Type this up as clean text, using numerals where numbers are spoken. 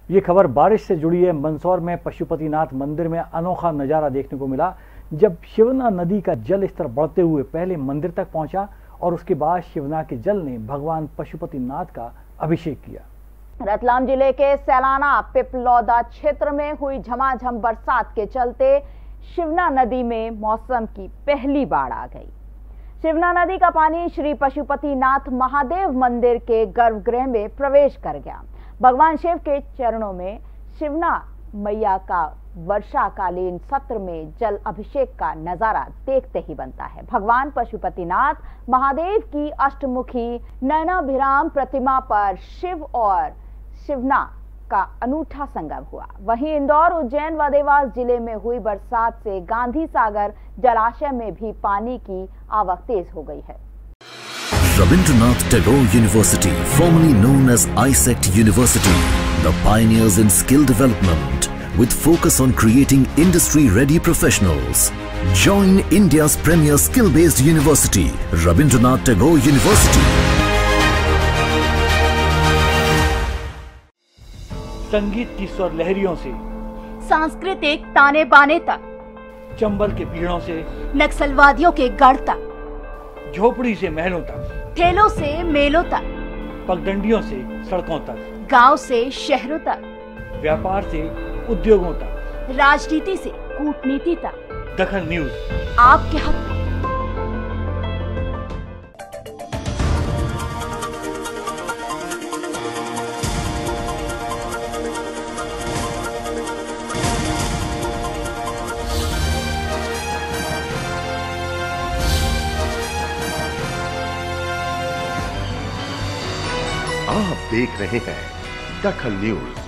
ये खबर बारिश से जुड़ी है। मंदसौर में पशुपतिनाथ मंदिर में अनोखा नजारा देखने को मिला जब शिवना नदी का जल स्तर बढ़ते हुए पहले मंदिर तक पहुंचा और उसके बाद शिवना के जल ने भगवान पशुपतिनाथ का अभिषेक किया। रतलाम जिले के सैलाना पिपलौदा क्षेत्र में हुई झमाझम बरसात के चलते शिवना नदी में मौसम की पहली बाढ़ आ गई। शिवना नदी का पानी श्री पशुपतिनाथ महादेव मंदिर के गर्भगृह में प्रवेश कर गया। भगवान शिव के चरणों में शिवना मैया का वर्षाकालीन सत्र में जल अभिषेक का नजारा देखते ही बनता है। भगवान पशुपतिनाथ महादेव की अष्टमुखी नयनाभिराम प्रतिमा पर शिव और शिवना का अनूठा संगम हुआ। वहीं इंदौर, उज्जैन व देवास जिले में हुई बरसात से गांधी सागर जलाशय में भी पानी की आवक तेज हो गई है। Rabindranath Tagore University, formerly known as ISECT University, the pioneers in skill development with focus on creating industry-ready professionals. Join India's premier skill-based university, Rabindranath Tagore University. संगीत की स्वर लहरियों से सांस्कृतिक ताने बाने तक, चंबल के पीड़ों से नक्सलवादियों के गढ़ तक, झोपड़ी से महलों तक, ठेलों से मेलों तक, पगडंडियों से सड़कों तक, गांव से शहरों तक, व्यापार से उद्योगों तक, राजनीति से कूटनीति तक, दखल न्यूज आपके हक में। आप देख रहे हैं दखल न्यूज।